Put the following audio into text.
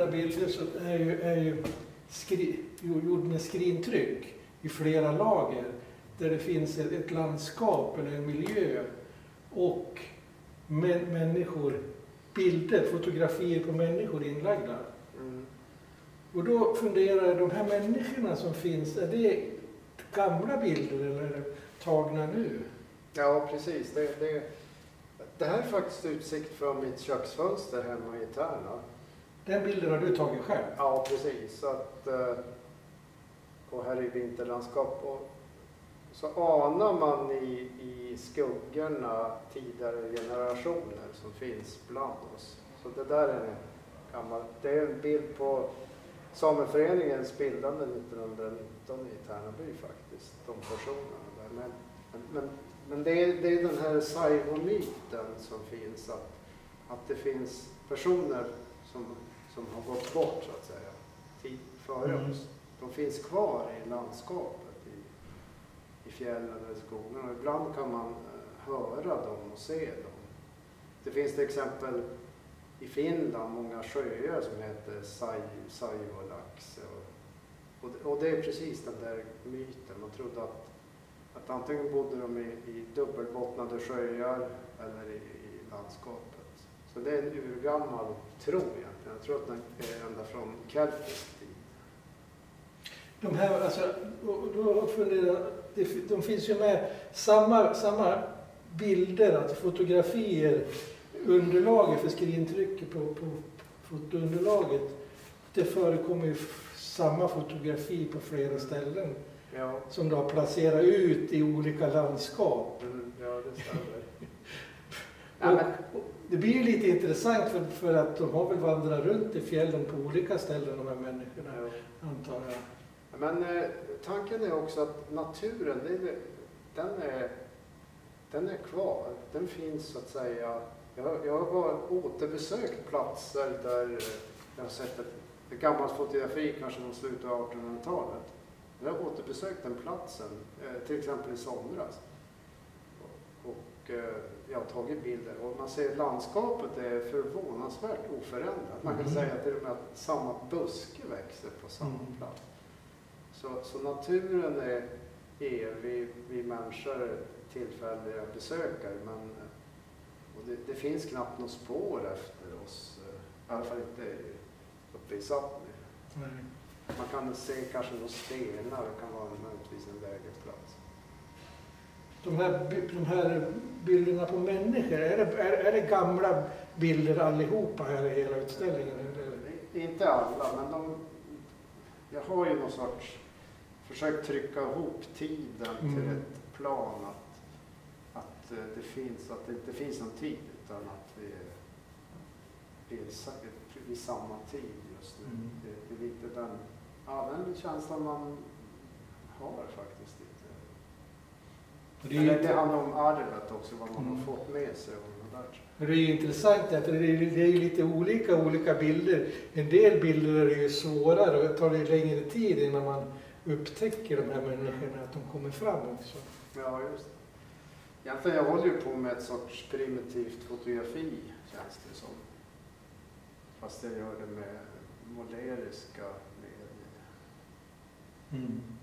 bilder så är ju gjord med skrintryck i flera lager. Där det finns ett landskap eller en miljö och människor, bilder, fotografier på människor inlagda. Mm. Och då funderar jag, de här människorna som finns, är det gamla bilder eller är det tagna nu? Ja, precis. Det här är faktiskt utsikt från mitt köksfönster hemma i Tärna. Den bilden har du tagit själv? Ja, precis. Så att, och här i vinterlandskap. Och så anar man i skuggorna tidigare generationer som finns bland oss. Så det där är det är en bild på Sameföreningens bildande 1919 i Tärnaby faktiskt. De personerna där. Men det är den här Saivo-myten som finns. Att det finns personer som har gått bort så att säga. Före oss. De finns kvar i landskapet. I fjällen eller skogen. Och ibland kan man höra dem och se dem. Det finns till exempel i Finland många sjöar som heter Saivolax. Och det är precis den där myten. Man trodde att antingen bodde de i dubbelbottnade sjöar eller i landskapet. Så det är en urgammal tro egentligen. Jag tror att den är ända från keltisk tid. De här, alltså, då funderar, de finns ju med samma bilder, alltså fotografier, underlaget för skrintrycket på fotounderlaget. Det förekommer ju samma fotografi på flera ställen. Ja. Som du har placerat ut i olika landskap. Ja, det stämmer. Och det blir ju lite intressant för att de har väl vandrat runt i fjällen på olika ställen, de här människorna, antar jag. Men tanken är också att naturen, den är kvar. Den finns så att säga. Jag har återbesökt platser där jag har sett ett gammalt fotografi, kanske från slutet av 1800-talet. Jag har återbesökt den platsen, till exempel i somras. Och jag har tagit bilder och man ser att landskapet är förvånansvärt oförändrat. Man kan säga till och med att samma buske växer på samma plats. Så naturen är evig, vi människor tillfälliga besökare, men och det finns knappt något spår efter oss, i alla fall inte uppe i Sápmi. Man kan se kanske några stenar, det kan vara möjligtvis en lägerplats. De här bilderna på människor, är det gamla bilder allihopa här i hela utställningen? Inte alla, men jag har ju någon sorts försökt trycka ihop tiden till ett plan att det inte finns någon tid, utan att vi är vid samma tid just nu. Det är lite den känslan man har faktiskt lite. Det handlar om arvet också, vad man har fått med sig. Det är ju intressant, för det är ju lite olika bilder. En del bilder är ju svårare och det tar ju längre tid innan man upptäcker de här människorna, att de kommer fram också. Ja, just det. Egentligen jag håller ju på med ett sorts primitivt fotografi, känns det som. Fast jag gör det med måleriska medier.